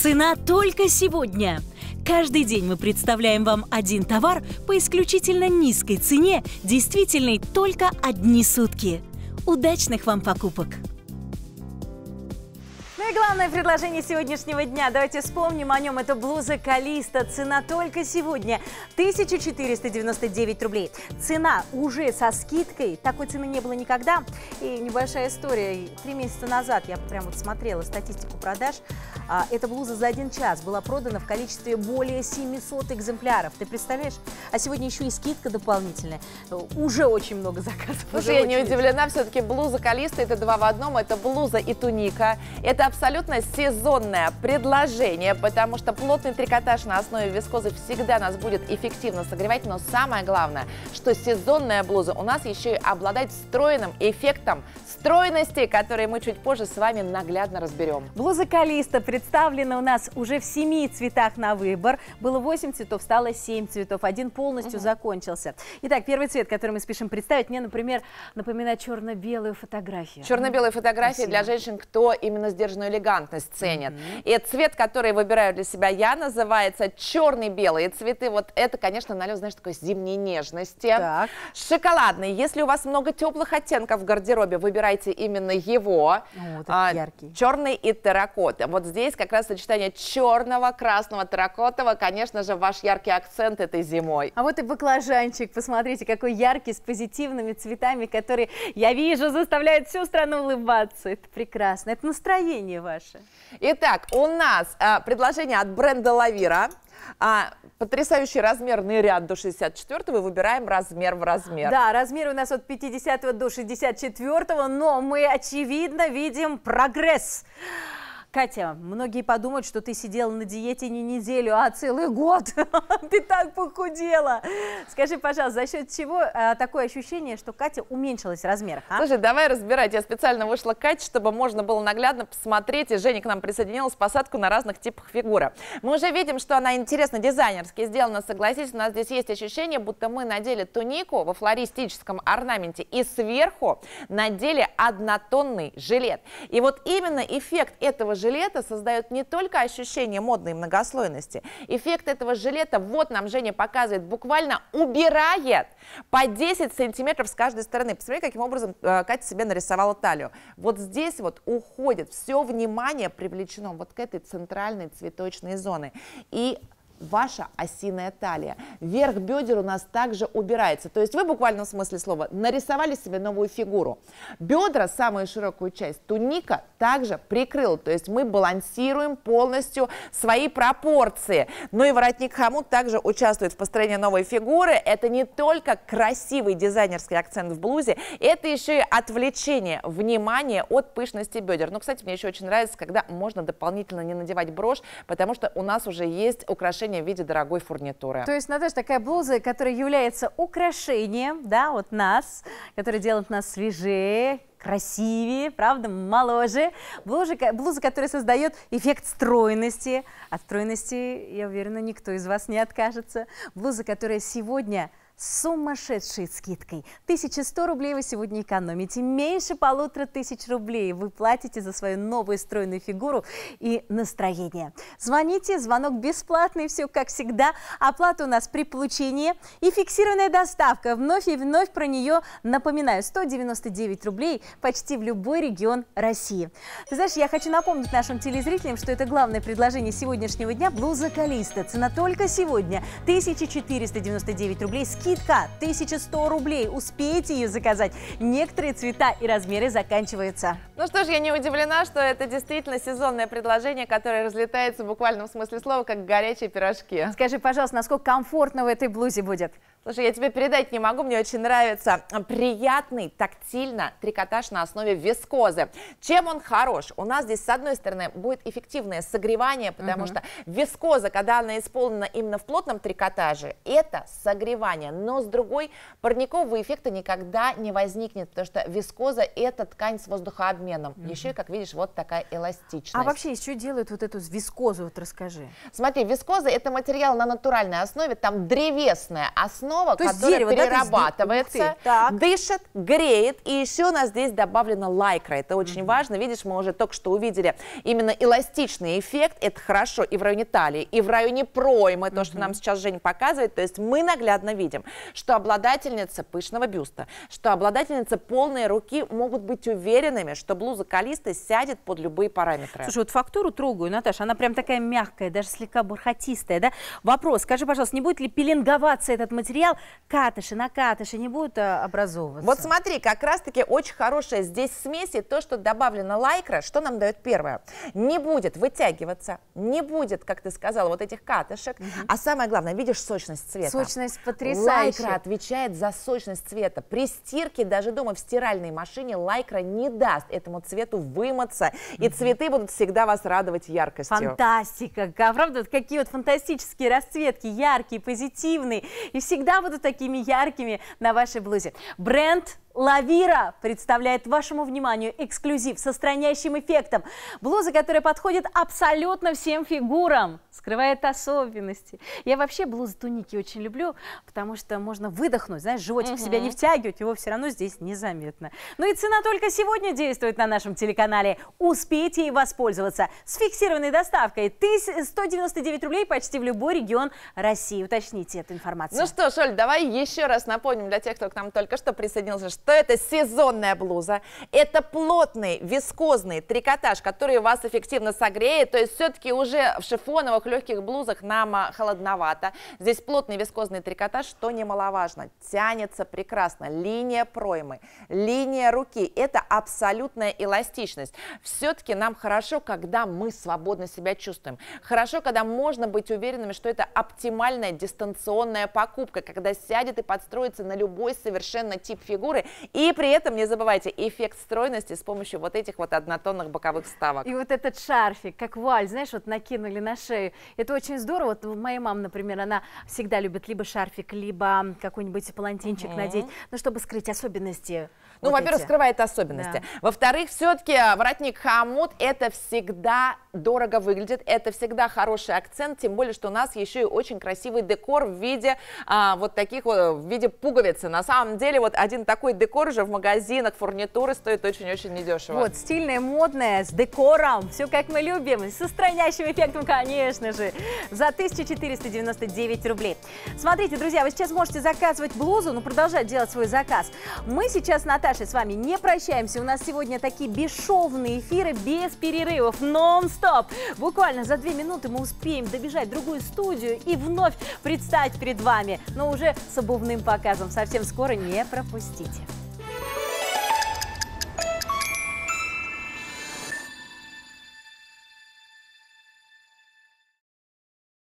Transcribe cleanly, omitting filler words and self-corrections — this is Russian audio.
Цена только сегодня. Каждый день мы представляем вам один товар по исключительно низкой цене, действительной только одни сутки. Удачных вам покупок! Ну и главное предложение сегодняшнего дня. Давайте вспомним о нем. Это блуза Калиста. Цена только сегодня 1499 рублей. Цена уже со скидкой. Такой цены не было никогда. И небольшая история. 3 месяца назад я прям вот смотрела статистику продаж. Эта блуза за 1 час была продана в количестве более 700 экземпляров. Ты представляешь? А сегодня еще и скидка дополнительная. Уже очень много заказов. Слушай, я не удивлена. Все-таки блуза Калиста — это 2 в 1. Это блуза и туника. Это абсолютно сезонное предложение, потому что плотный трикотаж на основе вискозы всегда нас будет эффективно согревать. Но самое главное, что сезонная блуза у нас еще и обладает встроенным эффектом стройности, который мы чуть позже с вами наглядно разберем. Блуза Калиста представлена у нас уже в 7 цветах на выбор. Было 8 цветов, стало 7 цветов. Один полностью закончился. Итак, первый цвет, который мы спешим представить, мне, например, напоминает черно-белую фотографию. Черно-белые фотографии для женщин, кто именно сдержанную элегантность ценит. И цвет, который выбираю для себя я, называется черный-белый. Цветы, вот это, конечно, налет, знаешь, такой зимней нежности. Так. Шоколадный. Если у вас много теплых оттенков в гардеробе, выбирайте именно его. Вот яркий. Черный и терракота. Вот здесь как раз сочетание черного, красного, терракотового, конечно же, ваш яркий акцент этой зимой. А вот и баклажанчик. Посмотрите, какой яркий, с позитивными цветами, которые, я вижу, заставляют всю страну улыбаться. Это прекрасно. Это настроение ваше. Итак, у нас предложение от бренда Лавира. Потрясающий размерный ряд до 64-го, выбираем размер в размер. Да, размер у нас от 50 до 64, но мы, очевидно, видим прогресс. Катя, многие подумают, что ты сидела на диете не неделю, а целый год. Ты так похудела. Скажи, пожалуйста, за счет чего такое ощущение, что Катя уменьшилась в размерах? Слушай, давай разбирать. Я специально вышла к Кате, чтобы можно было наглядно посмотреть. И Женя к нам присоединилась в посадку на разных типах фигуры. Мы уже видим, что она интересно дизайнерски сделана. Согласись, у нас здесь есть ощущение, будто мы надели тунику во флористическом орнаменте и сверху надели однотонный жилет. И вот именно эффект этого жилета создает не только ощущение модной многослойности. Эффект этого жилета, вот нам Женя показывает, буквально убирает по 10 сантиметров с каждой стороны. Посмотри, каким образом Катя себе нарисовала талию. Вот здесь вот уходит все внимание, привлечено вот к этой центральной цветочной зоне. И ваша осиная талия. Верх бедер у нас также убирается. То есть вы в буквальном смысле слова нарисовали себе новую фигуру. Бедра, самую широкую часть, туника также прикрыла. То есть мы балансируем полностью свои пропорции. Ну и воротник-хомут также участвует в построении новой фигуры. Это не только красивый дизайнерский акцент в блузе, это еще и отвлечение внимания от пышности бедер. Ну, кстати, мне еще очень нравится, когда можно дополнительно не надевать брошь, потому что у нас уже есть украшение в виде дорогой фурнитуры. То есть, Наташа, такая блуза, которая является украшением, да, вот нас, которая делает нас свежее, красивее, правда, моложе. Блуза, которая создает эффект стройности. От стройности, я уверена, никто из вас не откажется. Блуза, которая сегодня с сумасшедшей скидкой. 1100 рублей вы сегодня экономите. Меньше 1500 рублей вы платите за свою новую стройную фигуру и настроение. Звоните, звонок бесплатный, все как всегда. Оплата у нас при получении и фиксированная доставка. Вновь и вновь про нее напоминаю. 199 рублей почти в любой регион России. Ты знаешь, я хочу напомнить нашим телезрителям, что это главное предложение сегодняшнего дня. Блуза Калиста. Цена только сегодня 1499 рублей. Скидка 1100 рублей. Успеете ее заказать. Некоторые цвета и размеры заканчиваются. Ну что ж, я не удивлена, что это действительно сезонное предложение, которое разлетается в буквальном смысле слова, как горячие пирожки. Скажи, пожалуйста, насколько комфортно в этой блузе будет? Слушай, я тебе передать не могу, мне очень нравится приятный, тактильно трикотаж на основе вискозы. Чем он хорош? У нас здесь, с одной стороны, будет эффективное согревание, потому что вискоза, когда она исполнена именно в плотном трикотаже, это согревание. Но с другой, парникового эффекта никогда не возникнет, потому что вискоза – это ткань с воздухообменом. Еще и, как видишь, вот такая эластичность. А вообще, из чего делают вот эту вискозу? Вот расскажи. Смотри, вискоза – это материал на натуральной основе, там древесная основа, основа, То есть которая дерево, да, то есть перерабатывается, ух ты, так. дышит, греет. И еще у нас здесь добавлена лайкра. Это очень важно. Видишь, мы уже только что увидели именно эластичный эффект. Это хорошо и в районе талии, и в районе проймы, то, что нам сейчас Женя показывает. То есть мы наглядно видим, что обладательница пышного бюста, что обладательница полной руки могут быть уверенными, что блуза Калиста сядет под любые параметры. Слушай, вот фактуру трогаю, Наташа, она прям такая мягкая, даже слегка бархатистая, да? Вопрос, скажи, пожалуйста, не будет ли пеленговаться этот материал, катыши на катыши не будут образовываться? Вот смотри, как раз-таки очень хорошая здесь смесь, и то, что добавлено лайкра, что нам дает первое? Не будет вытягиваться, не будет, как ты сказала, вот этих катышек, а самое главное, видишь сочность цвета. Сочность потрясающая. Лайкра отвечает за сочность цвета. При стирке даже дома в стиральной машине лайкра не даст этому цвету вымыться, и цветы будут всегда вас радовать яркостью. Фантастика, правда, вот какие вот фантастические расцветки, яркие, позитивные, и всегда будут такими яркими на вашей блузе. Бренд Лавира представляет вашему вниманию эксклюзив со странящим эффектом. Блуза, которая подходит абсолютно всем фигурам, скрывает особенности. Я вообще блузы, туники очень люблю, потому что можно выдохнуть, знаешь, животик в себя не втягивать, его все равно здесь незаметно. Ну и цена только сегодня действует на нашем телеканале. Успейте ей воспользоваться. С фиксированной доставкой 199 рублей почти в любой регион России. Уточните эту информацию. Ну что ж, Оль, давай еще раз напомним для тех, кто к нам только что присоединился, что это сезонная блуза, это плотный вискозный трикотаж, который вас эффективно согреет, то есть все-таки уже в шифоновых легких блузах нам холодновато. Здесь плотный вискозный трикотаж, что немаловажно, тянется прекрасно, линия проймы, линия руки, это абсолютная эластичность. Все-таки нам хорошо, когда мы свободно себя чувствуем, хорошо, когда можно быть уверенными, что это оптимальная дистанционная покупка, когда сядет и подстроится на любой совершенно тип фигуры. И при этом не забывайте эффект стройности с помощью вот этих вот однотонных боковых вставок. И вот этот шарфик, как вуаль, знаешь, вот накинули на шею. Это очень здорово. Вот моя мама, например, она всегда любит либо шарфик, либо какой-нибудь палантинчик надеть, ну, чтобы скрыть особенности. Ну, вот во-первых, эти. скрывает особенности. Да. Во-вторых, все-таки воротник-хомут это всегда дорого выглядит, это всегда хороший акцент, тем более, что у нас еще и очень красивый декор в виде вот таких вот, в виде пуговицы. На самом деле, вот один такой декор уже в магазинах фурнитуры стоит очень-очень недешево. Вот, стильное, модное, с декором, все как мы любим, со странящим эффектом, конечно же, за 1499 рублей. Смотрите, друзья, вы сейчас можете заказывать блузу, но продолжать делать свой заказ. Мы сейчас, Наташа, с вами не прощаемся. У нас сегодня такие бесшовные эфиры, без перерывов, нон-стоп. Буквально за 2 минуты мы успеем добежать в другую студию и вновь предстать перед вами, но уже с обувным показом. Совсем скоро не пропустите.